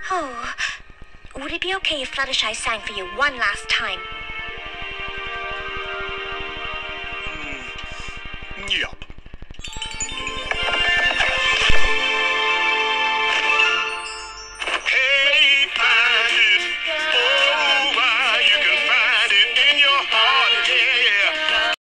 Oh, would it be okay if Fluttershy sang for you one last time?